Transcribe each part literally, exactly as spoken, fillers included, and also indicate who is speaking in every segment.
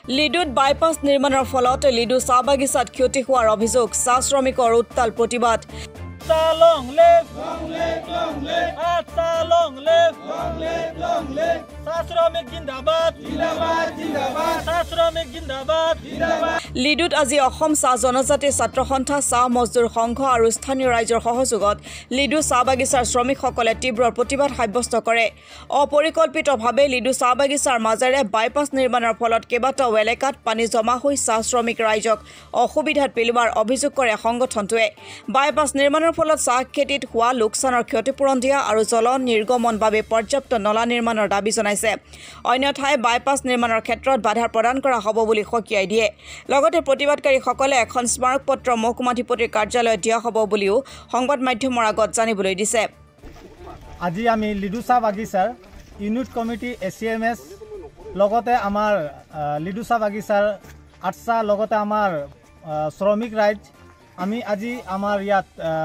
Speaker 1: লিডুত bypass নিৰ্মাণৰ ফলত লিডু চাহ বাগিচাত ক্ষতি হোৱাৰ অভিযোগ চাহ শ্ৰমিকৰ উত্তাল প্ৰতিবাদ
Speaker 2: Long live, long live, long live, long live, long live, long live. Sasramik Jindabad, Jindabad, Jindabad. Sasramik Jindabad, Jindabad.
Speaker 1: লিডুত আজি অসম চাহ জনজাতি ছাত্ৰ সন্থা চাহ মজদুৰ সংঘ আৰু স্থানীয় ৰাইজৰ সহযোগত লিডু চাহ বাগিচাৰ শ্ৰমিকসকলে তীব্ৰ প্ৰতিবাদ সাব্যস্ত কৰে অপৰিকল্পিতভাৱে লিডু চাহ বাগিচাৰ মাজেৰে বাইপাছ নিৰ্মাণৰ ফলত কেইবাটাও এলেকাত পানী জমা হৈ চাহ শ্ৰমিক ৰাইজক অসুবিধাত পেলোৱাৰ অভিযোগ কৰে সংগঠনটোৱে বাইপাছ নিৰ্মাণৰ ফলত চাহ খেতিত হোৱা লোকচানৰ ক্ষতিপূৰণ দিয়া আৰু জল নিৰ্গমন বাবে পৰ্যাপ্ত নলা নিৰ্মাণৰ দাবী জনাইছে অন্যথাই বাইপাছ নিৰ্মাণৰ ক্ষেত্ৰত বাধা প্ৰদান কৰা হ'ব বুলি সকীয়াই দিয়ে লগতে প্ৰতিবাদকাৰীসকলে এখন স্মাৰক পত্ৰ মহকুমাধিপতিৰ কাৰ্যালয়ত দিয়া হ'ব বুলিও সংবাদ মাধ্যমৰ আগত জানিবলৈ দিছে
Speaker 2: আজি আমি লিডু চাহ বাগিচাৰ ইউনিট কমিটি এচিএমএছ লগতে আমাৰ লিডু চাহ বাগিচাৰ আটছা লগতে আমাৰ শ্ৰমিক ৰাইজ আমি আজি আমাৰ ইয়াত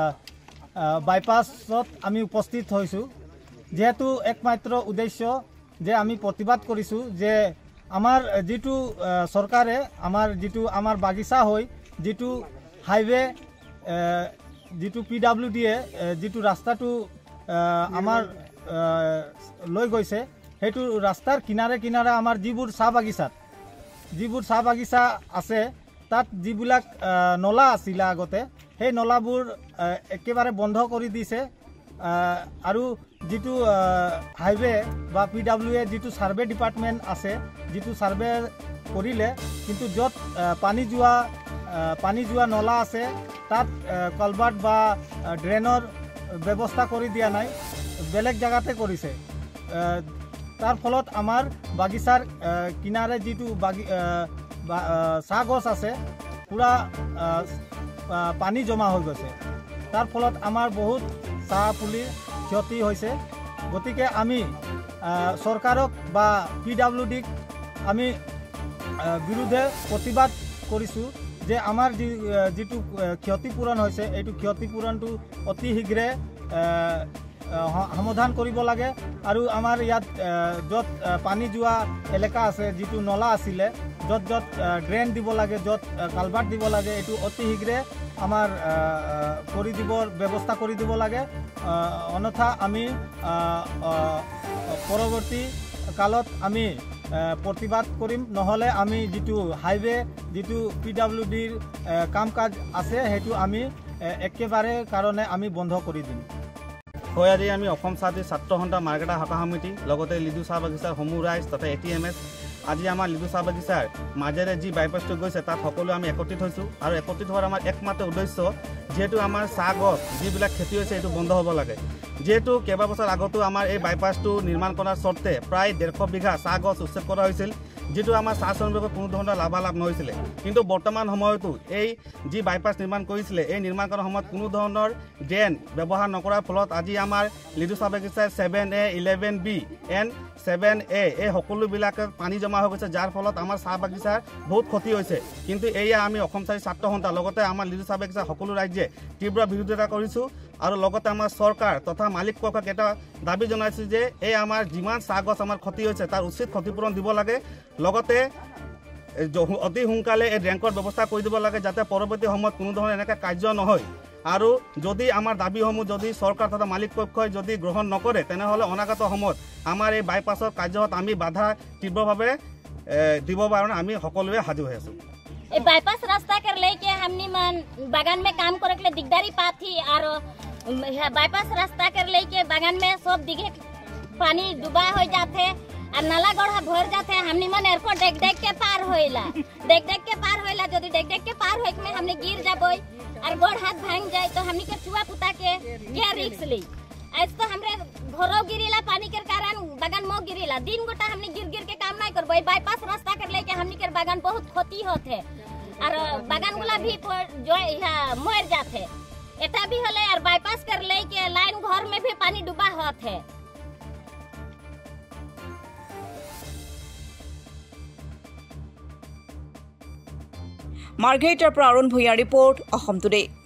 Speaker 2: বাইপাছত আমি উপস্থিত হৈছোঁ যেহেতু একমাত্ৰ উদ্দেশ্য যে আমি প্ৰতিবাদ কৰিছোঁ যে আমাৰ যেটো সৰকাৰে আমাৰ যেটো আমাৰ বাগিচা হৈ যেটো হাইৱে যেটো পিডব্লিউডি এ যেটো ৰাস্তাটো আমাৰ লৈ গৈছে হেতু ৰাস্তাৰ কিনাৰে কিনাৰে আমাৰ যিবোৰ চাহ বাগিচাত যিবোৰ চাহ বাগিচা আছে তাত যিবিলাক নলা আছিল আগতে সেই নলাবোৰ একেবাৰে বন্ধ কৰি দিছে আৰু যেটো হাইৱে বা পিডব্লিউএ যেটো সাৰ্ভে ডিপাৰ্টমেন্ট আছে যেটো সাৰ্ভে কৰিলে কিন্তু যত পানী যোৱা পানী যোৱা নলা আছে তাত কলভাৰ্ট বা ড্ৰেনৰ ব্যৱস্থা কৰি দিয়া নাই বেলেগ জায়গাতে কৰিছে তাৰ ফলত আমাৰ বাগিচাৰ কিনাৰে যেটো চাহ গছ আছে পুৰা পানী জমা হৈ গৈছে তাৰ ফলত আমাৰ বহুত চাহ পুলি ক্ষতি হৈছে গতিকে আমি সৰকাৰক বা পিডব্লিউডিক আমি বিৰুদ্ধে প্ৰতিবাদ কৰিছোঁ যে আমাৰ যেটো ক্ষতিপূৰণ হৈছে এইটো ক্ষতিপূৰণটো অতি শীঘ্ৰে সমাধান কৰিব লাগে আৰু আমাৰ ইয়াত যত পানী যোৱা এলেকা আছে যেটো নলা আছিলে যত যত ড্ৰেন দিব লাগে যত কালভাৰ্ট দিব লাগে এইটো অতি শীঘ্ৰে আমাৰ কৰি দিবৰ ব্যৱস্থা কৰি দিব লাগে অন্যথা আমি পৰৱৰ্তী কালত আমি প্ৰতিবাদ কৰিম নহলে আমি যেটো হাইৱে যেটো পিডব্লিউডিৰ কাম কাজ আছে হেতু আমি একেবাৰে কাৰণে আমি বন্ধ কৰি দিম
Speaker 3: হয় আজি আমি অসম চাহ ছাত্ৰ সন্থা মাৰ্কেটা শাখা সমিতি লগতে লিডু চাহ বাগিচাৰ সমূহ ৰাইজ তথা এটিএমএছ আজি আমাৰ লিডু চাহ বাগিচাৰ মাজেৰে যি বাইপাছটো গৈছে তাত সকলো আমি একত্ৰিত হৈছোঁ আৰু একত্ৰিত হোৱাৰ আমাৰ একমাত্ৰ উদ্দেশ্য যেহেতু আমাৰ চাহ গছ যিবিলাক খেতি হৈছে এইটো বন্ধ হ'ব লাগে যেহেতু কেইবা বছৰ আগতো আমাৰ এই বাইপাছটো নিৰ্মাণ কৰাৰ স্বত্তে প্ৰায় ডেৰশ বিঘা চাহ গছ উচ্ছেদ কৰা হৈছিল যেটো আমাৰ চাহ শ্ৰমিকৰ কোনো ধৰণৰ লাভালাভ নহৈছিলে কিন্তু বৰ্তমান সময়তো এই যি বাইপাছ নিৰ্মাণ কৰিছিলে এই নিৰ্মাণ কৰাৰ সময়ত কোনো ধৰণৰ ড্ৰেন ব্যৱহাৰ নকৰাৰ ফলত আজি আমাৰ লিডু চাহ বাগিচাৰ seven A eleven B and seven A এই সকলোবিলাকে পানী জমা হৈ গৈছে যাৰ ফলত আমাৰ চাহ বাগিচাৰ বহুত ক্ষতি হৈছে কিন্তু এয়া আমি অসম চাহ ছাত্ৰ সন্থা লগতে আমাৰ লিডু চাহ বাগিচাৰ সকলো ৰাইজে তীব্ৰ বিৰোধিতা কৰিছোঁ আৰু লগতে আমাৰ চৰকাৰ তথা মালিক পক্ষক এটা দাবী জনাইছোঁ যে এই আমাৰ যিমান চাহ গছ আমাৰ ক্ষতি হৈছে তাৰ উচিত ক্ষতিপূৰণ দিব লাগে লগতে অতি সোনকালে এই ড্ৰেংকৰ ব্যৱস্থা কৰি দিব লাগে যাতে পৰৱৰ্তী সময়ত কোনো ধৰণৰ এনেকৈ কাৰ্য নহয় আৰু যদি আমাৰ দাবীসমূহ যদি চৰকাৰ তথা মালিক পক্ষই যদি গ্ৰহণ নকৰে তেনেহ'লে অনাগত সময়ত আমাৰ এই বাইপাছৰ কাৰ্যত আমি বাধা তীব্ৰভাৱে দিব কাৰণে আমি সকলোৱে সাজু হৈ আছোঁ
Speaker 4: ए बाईपास रास्ता कर लेके हमनी मन बागान में काम करे के दिगदारी पाथी और बाईपास रास्ता कर लेके बागान में सब दिखे पानी डूबा हो जाते और नाला गढ़ा भर जाते हमनी मन एयरपोर्ट देख देख के पार होइला देख देख के पार होइला जदी देख देख के पार होइक में हमने गिर जाबोई और गोड़ हाथ भांग जाए तो हमनी के चुआ पुता के क्या रिस्क ली आज तो हमरे भरो गिरीला पानी के कारण बागान मो गिरीला दिन गोटा हमने गिर गिर के काम नहीं करबो बाईपास रास्ता कर लेके हमनी के बागान बहुत क्षति होते और बागान गुला भी जो मर जाते एटा भी होले और बाईपास कर लेके लाइन घर में भी पानी डूबा होते
Speaker 1: मार्गेरिटार পৰা অৰুণ ভূঞা ৰিপোৰ্ট অসম টুডে।